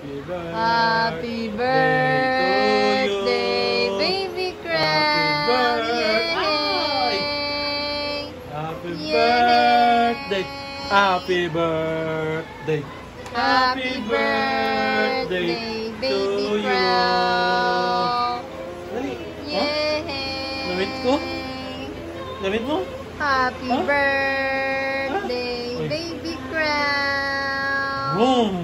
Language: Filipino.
Happy birthday, baby Crown! Happy birthday! Happy birthday! Happy birthday, baby Crown! Dali. Yay! Damit ko? Damit mo? Happy birthday, baby Crown! Boom!